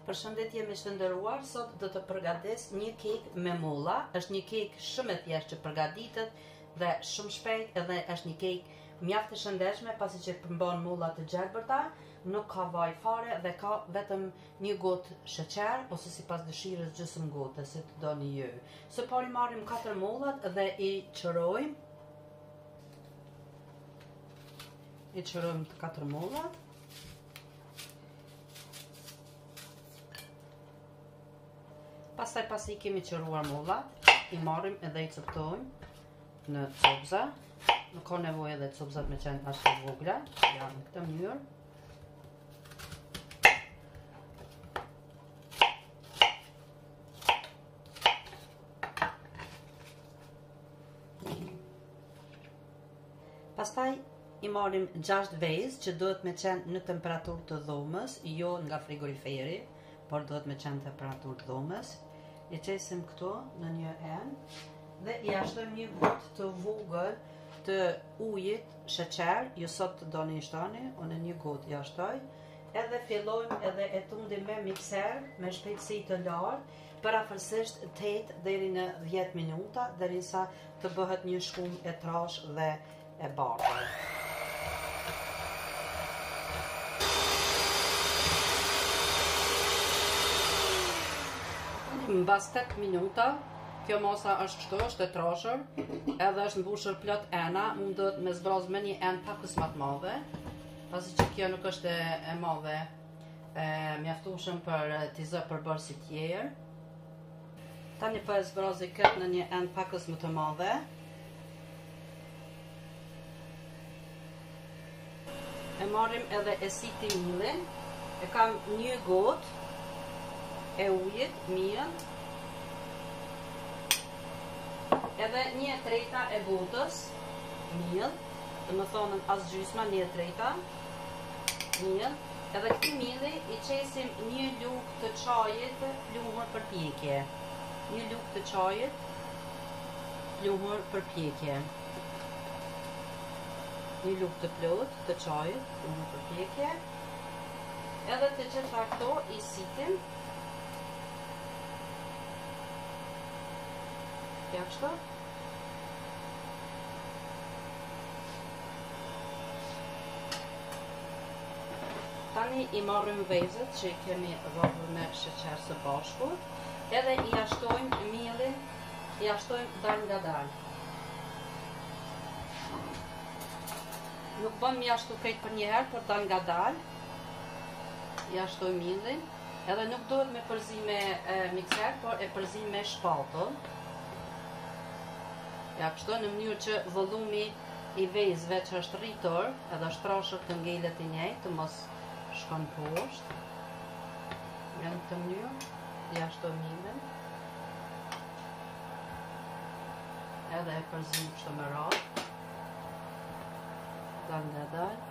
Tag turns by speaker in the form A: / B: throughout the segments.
A: Përshëndetje miq të nderuar, sot do të përgatis një kek me molla. Është një kek shumë e thjeshtë që përgatitet dhe shumë shpejt, edhe është një kek mjaft e shëndetshme pasi që përmban molla të gjelbërta, nuk ka vaj fare dhe ka vetëm një gotë sheqer ose sipas dëshirës gjysmë gote, si të doni ju. Së pari marrim 4 mollat dhe i çrojmë. I çrojmë të 4 mollat. Pastaj pasi kemi qëruar mollat, i marrim edhe i coptojmë në copza. Nuk ka nevojë edhe copzat me qenë aq të vogla, ja në këtë mënyrë. Pastaj i marrim 6 vezë që duhet me qenë në temperaturë të dhomës, jo nga frigoriferi, por duhet me qenë temperaturë të dhomës. I qesim këto në një enë dhe i ashtojmë një gotë të vogël të ujit sheqer, ju sot të doni shtani, unë një gotë i ashtoj, edhe fillojmë edhe e tundim me mikser me shpejtësi të lartë për afërsisht 8 deri në 10 minuta, derisa të bëhet një shkum e trash dhe e bardhë. Mbas 8 minuta, kjo masa është kështu, është e trashër, edhe është mbushur plot ena, mundet me zbraz me një enë pakës më të madhe, pasi që kjo nuk është e madhe, mjaftueshëm për t'i zë përbërë si tjerë. Tani po e zbrazi këtë në një enë pakës më të madhe. E marrim edhe e siti millin, e kam një gotë e ujit, miell, edhe 1/3 e gotës, miell, dhe më thonën as gjysma, 1/3 miell, edhe këti mielli i qesim një lugë të çajit pluhur për pjekje. Një lugë të çajit pluhur për pjekje. Një lugë të plot të çajit pluhur për pjekje. Edhe të gjitha këto i sitim. Ja kështu. Tani i marrim vezët që i kemi dhodhur me sheqer së bashku, edhe i ashtojmë mielin, i ashtojmë dal nga dal. Nuk bën mi ashtu krejt për një herë, por dal nga dal. I ashtojmë mielin, edhe nuk duhet me përzi me mikser, por e përzi me shpatull. Ja kështu, në mënyrë që vëllumi i vezëve që është rritur edhe është trashër të ngelet i njëjtë, të mos shkon poshtë. Në këtë mënyrë, i ashtoj mielin. Edhe e përzim kështu me radhë. Dal nga dal.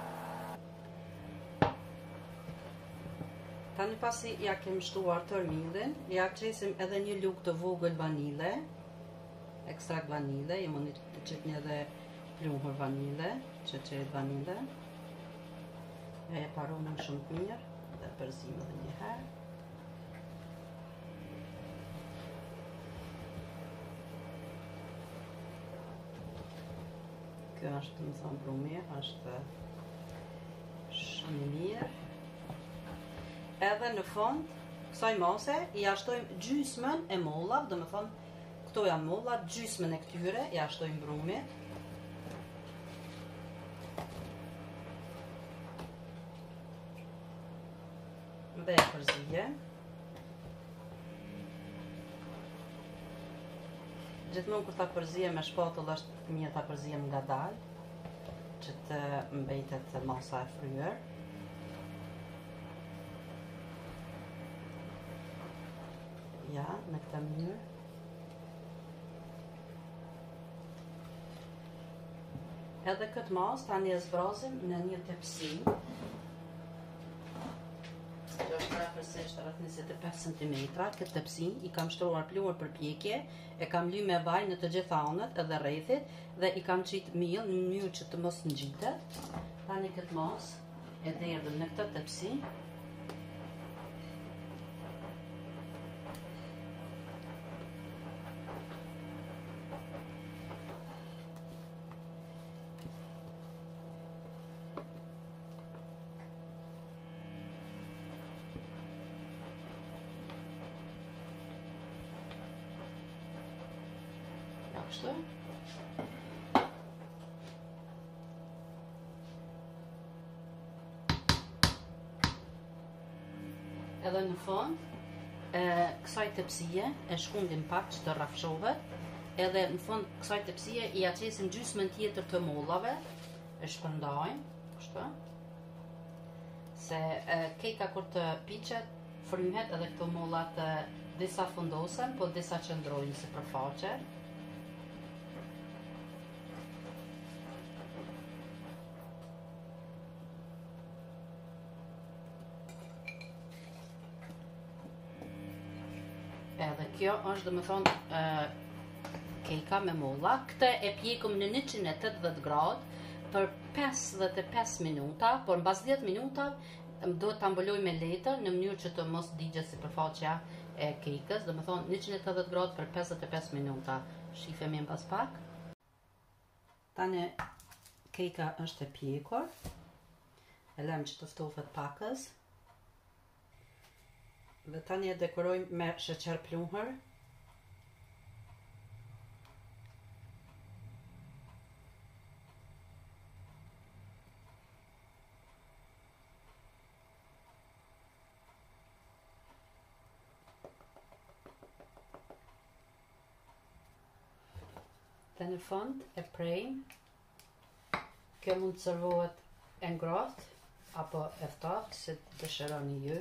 A: Tani pasi ja kemi shtuar tër mielin, ja qesim edhe një lugë të vogël vanile. Ekstrakt vanile, i mundi të qitni edhe pluhur vanile, sheqerit vanile. Ja e paronën shumë të mirë dhe përzim edhe një herë. Kjo është të më thonë brumi, është shumë i mirë. Edhe në fund, kësaj mase, i ashtojmë gjysmën e mollave, dhe më thonë këto janë mollat, gjysmën e këtyre, i ashtojmë brumit. Dhe e përzije. Gjithmonë kur ta përzije me shpatull është mirë ta përzijem nga dal, që të mbetet masa e fryer. Ja, në këtë mënyrë. Edhe këtë mas tani e zbrazim në një tepsi. Kjo është afërsisht rreth 25 cm. Këtë tepsi i kam shtruar pluhur për pjekje, e kam lyer me vaj në të gjitha anët edhe rrethit dhe i kam qit miell në mënyrë që të mos ngjitet. Tani këtë mas e derdhëm në këtë tepsi. kështu. Edhe në fund, kësaj tepsie e shkundim pak që të rrafshohet, edhe në fund kësaj tepsie i aqesim gjysmën tjetër të mollave, e shpërndajmë, kështu. Se keka kur të piqet, fryhet edhe këto mollat disa fundosen, po disa qëndrojnë si përfaqe. Edhe kjo është domethënë keka me molla. Këtë e pjekëm në 180 gradë për 55 minuta, por mbas 10 minuta do ta mbuloj me letër në mënyrë që të mos digjet sipërfaqja e kekës, domethënë 180 gradë për 55 minuta. Shifemi mbas pak. Tani keka është e pjekur. E lëm që të ftofet pakës. Dhe tani e dekorojmë me sheqer pluhur. Dhe në fund e prejmë. Kjo mund të servohet e ngrohtë apo e ftohtë, si dëshironi ju.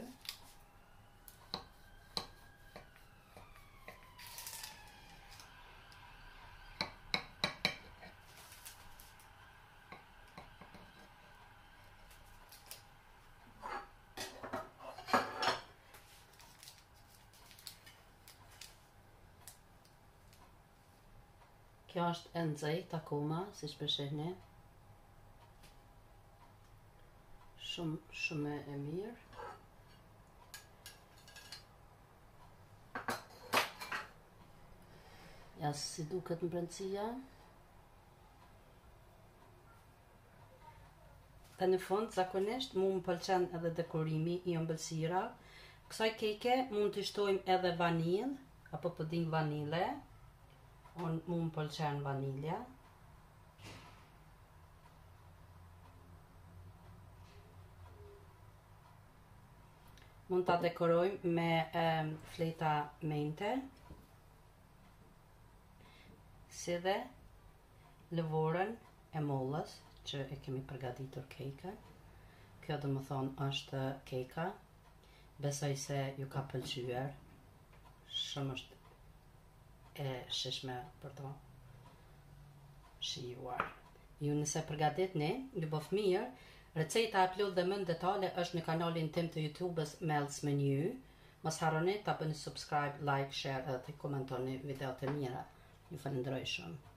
A: Kjo është e nxehtë akoma, siç po shihni. Shumë e mirë. Ja si duket në brendësia. Dhe në fund, zakonisht, mu më pëlqen edhe dekorimi i ëmbëlsira. Kësaj keke mund të shtojmë edhe vanilë, apo puding vanile. Mu më pëlqen vanilja. Mund ta dekorojmë me fleta mente, si dhe lëvorën e mollës që e kemi përgatitur kekën. Kjo do më thonë është keka. Besoj se ju ka pëlqyer. Shumë është e shishme për to shijuar. Ju nëse përgatitni, ju bëf mirë. Receta e plot dhe më në detale është në kanalin tim të YouTube-s Mel's Menu. Mos harroni ta bëni subscribe, like, share edhe të komentoni videot e mira. Ju falenderoj shumë.